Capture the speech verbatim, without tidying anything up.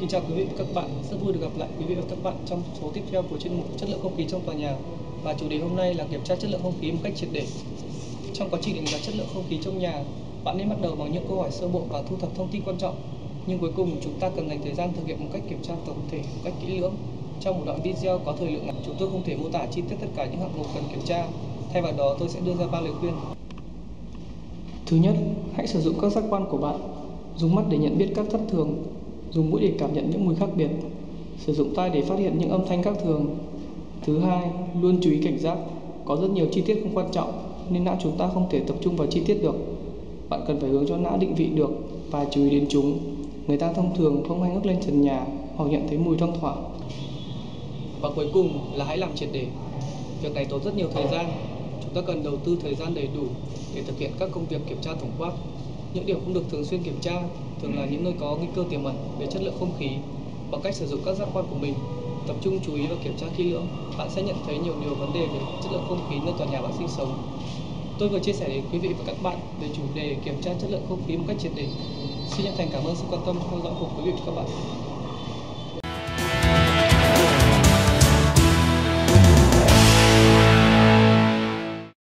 Kính chào quý vị và các bạn, rất vui được gặp lại quý vị và các bạn trong số tiếp theo của chuyên mục chất lượng không khí trong tòa nhà. Và chủ đề hôm nay là kiểm tra chất lượng không khí một cách triệt để. Trong quá trình đánh giá chất lượng không khí trong nhà, bạn nên bắt đầu bằng những câu hỏi sơ bộ và thu thập thông tin quan trọng. Nhưng cuối cùng chúng ta cần dành thời gian thực hiện một cách kiểm tra tổng thể một cách kỹ lưỡng. Trong một đoạn video có thời lượng ngắn, chúng tôi không thể mô tả chi tiết tất cả những hạng mục cần kiểm tra. Thay vào đó, tôi sẽ đưa ra ba lời khuyên. Thứ nhất, hãy sử dụng các giác quan của bạn. Dùng mắt để nhận biết các thất thường, dùng mũi để cảm nhận những mùi khác biệt, sử dụng tai để phát hiện những âm thanh khác thường. Thứ hai, luôn chú ý cảnh giác. Có rất nhiều chi tiết không quan trọng nên não chúng ta không thể tập trung vào chi tiết được. Bạn cần phải hướng cho não định vị được và chú ý đến chúng. Người ta thông thường không hay ngước lên trần nhà hoặc nhận thấy mùi thoang thoảng. Và cuối cùng là hãy làm triệt để. Việc này tốn rất nhiều thời gian. Chúng ta cần đầu tư thời gian đầy đủ để thực hiện các công việc kiểm tra tổng quát. Những điểm không được thường xuyên kiểm tra thường là những nơi có nguy cơ tiềm ẩn về chất lượng không khí. Bằng cách sử dụng các giác quan của mình, tập trung chú ý và kiểm tra kỹ lưỡng, bạn sẽ nhận thấy nhiều điều vấn đề về chất lượng không khí nơi tòa nhà bạn sinh sống. Tôi vừa chia sẻ đến quý vị và các bạn về chủ đề kiểm tra chất lượng không khí một cách triệt để. Xin chân thành cảm ơn sự quan tâm theo dõi của quý vị và các bạn.